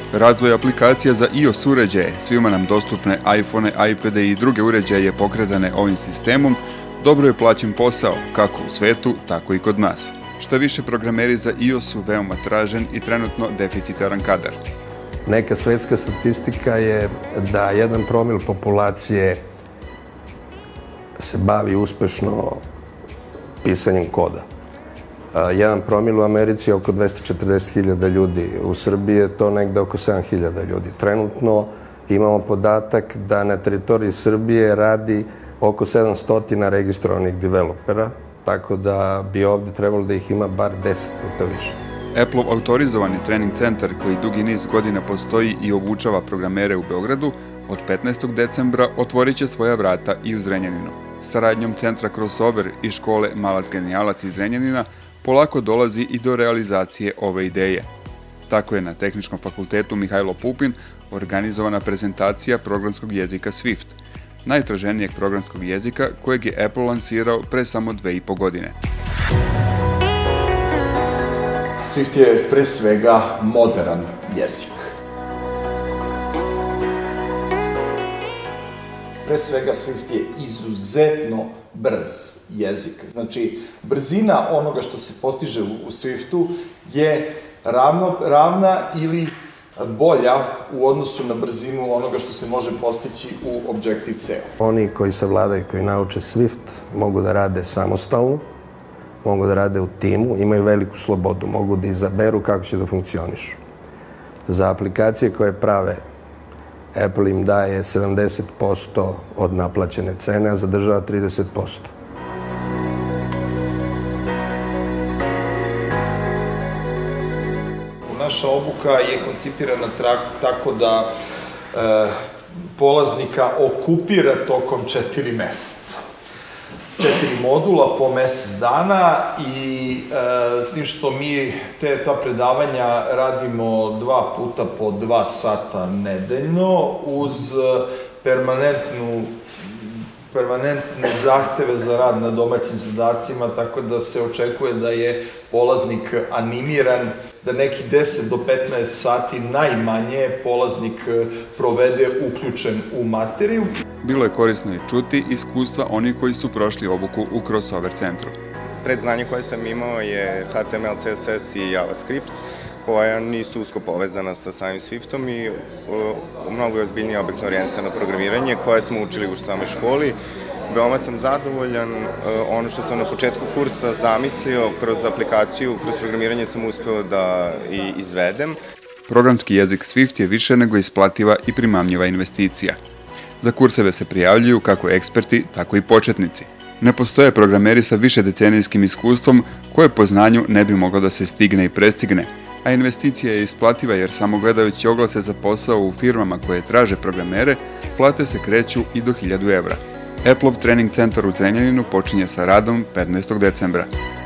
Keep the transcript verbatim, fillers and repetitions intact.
Razvoj aplikacija za iOS uređaje, svima nam dostupne iPhone, iPade i druge uređaje pokretane ovim sistemom, dobro je plaćen posao, kako u svetu, tako i kod nas. Šta više, programeri za iOS su veoma tražen i trenutno deficitaran kadar. Neka svetska statistika je da jedan promil populacije se bavi uspešno pisanjem koda. Jedan promil u Americi je oko dvesta četrdeset hiljada ljudi, u Srbiji je to negde oko sedam hiljada ljudi. Trenutno imamo podatak da na teritoriji Srbije radi oko sedamsto registrovanih developera, tako da bi ovde trebalo da ih ima bar deset puta više. Apple-ov autorizovani trening centar koji dugi niz godina postoji i obučava programere u Beogradu, od petnaestog decembra otvorit će svoja vrata i u Zrenjaninu. Saradnjom centra Crossover i škole Malac Genijalac iz Zrenjanina polako dolazi i do realizacije ove ideje. Tako je na Tehničkom fakultetu Mihajlo Pupin organizovana prezentacija programskog jezika Swift, najtraženijeg programskog jezika kojeg je Apple lansirao pre samo dve i po godine. Swift je pre svega modern jezik. Pre svega Swift je izuzetno brz jezik. Znači, brzina onoga što se postiže u Swiftu je ravno, ravna ili bolja u odnosu na brzinu onoga što se može postići u Objective-C. Oni koji savladaju, koji nauče Swift, mogu da rade samostalno, mogu da rade u timu, imaju veliku slobodu, mogu da izaberu kako će da funkcionišu. Za aplikacije koje prave, Apple im daje sedamdeset posto od naplaćene cene, a zadržava trideset posto. Naša obuka je koncipirana tako da polaznika okupira tokom četiri meseca. Četiri modula po mesec dana i s tim što mi ta predavanja radimo dva puta po dva sata nedeljno uz permanentnu permanentne zahteve za rad na domaćim zadacima, tako da se očekuje da je polaznik animiran, da neki deset do petnaest sati najmanje polaznik provede uključen u materiju. Bilo je korisno i čuti iskustva onih koji su prošli obuku u Crossover centru. Predznanje koje sam imao je H T M L, C S S i JavaScript, koja nisu usko povezana sa samim Swiftom i mnogo je ozbiljnije objektno orijentisano programiranje koje smo učili u samoj školi. Veoma sam zadovoljan, ono što sam na početku kursa zamislio kroz aplikaciju, kroz programiranje sam uspeo da i izvedem. Programski jezik Swift je više nego isplativa i primamljiva investicija. Za kurseve se prijavljuju kako eksperti, tako i početnici. Ne postoje programeri sa višedecenijskim iskustvom koje po znanju ne bi moglo da se stigne i prestigne, a investicija je isplativa jer samo gledajući oglase za posao u firmama koje traže programere, plate se kreću i do hiljadu evra. Apple-ov trening centar u Zrenjaninu počinje sa radom petnaestog decembra.